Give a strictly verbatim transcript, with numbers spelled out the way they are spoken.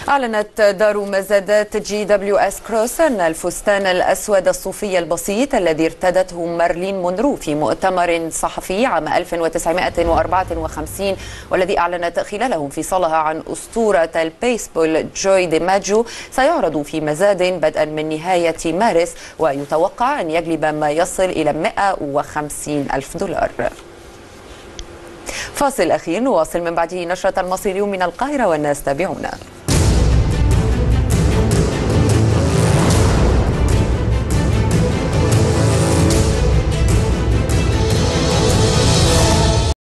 أعلنت دار مزادات جي دبليو اس كروس أن الفستان الأسود الصوفي البسيط الذي ارتدته مارلين مونرو في مؤتمر صحفي عام ألف وتسعمائة وأربعة وخمسين والذي أعلنت خلاله انفصالها عن أسطورة البيسبول جوي دي ماجو سيعرض في مزاد بدءا من نهاية مارس، ويتوقع أن يجلب ما يصل إلى مئة وخمسين ألف دولار. فاصل أخير نواصل من بعده نشرة المصري اليوم من القاهرة، والناس تابعونا.